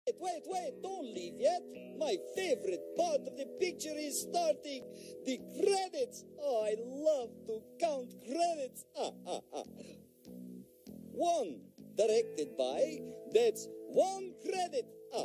Wait, don't leave yet. My favorite part of the picture is starting. The credits. Oh, I love to count credits. One, directed by, that's one credit.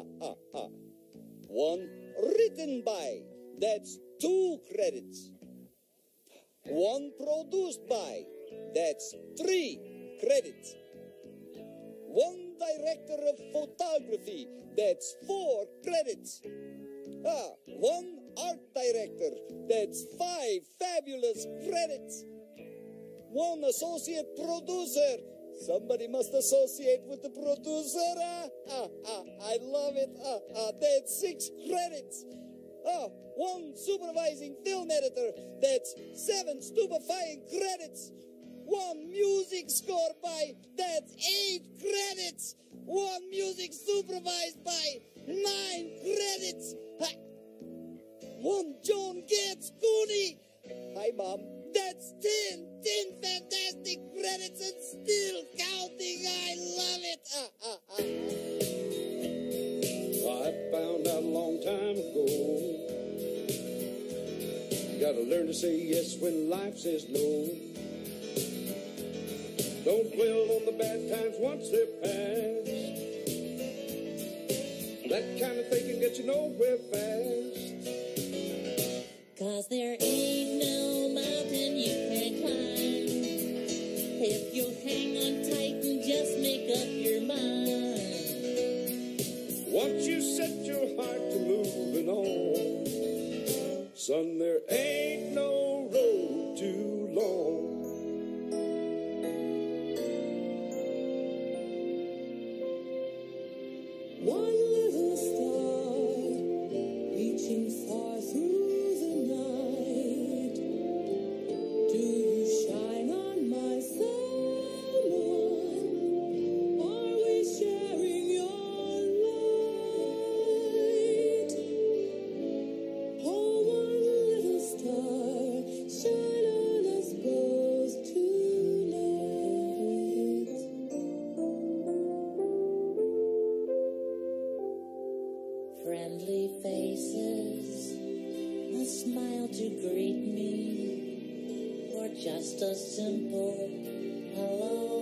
One, written by, that's two credits. One, produced by, that's three credits. One, director of photography, that's four credits. One art director, that's five fabulous credits. One associate producer, somebody must associate with the producer. I love it. That's six credits. One supervising film editor, that's seven stupefying credits. One music score by, that's 8 credits. One music supervised by, 9 credits. One Joan Getz Cooney. Hi, Mom. That's 10 fantastic credits and still counting. I love it. I found out a long time ago, you gotta learn to say yes when life says no. Don't dwell on the bad times once they're past. That kind of thing can get you nowhere fast. 'Cause there ain't no mountain you can't climb if you hang on tight and just make up your mind. Once you set your heart to moving on, son, there ain't no road too long. One little star reaching far through the night. Do you shine on my someone? Are we sharing your light? Oh, one little star, shine on us both tonight. Friendly faces, a smile to greet me, or just a simple hello.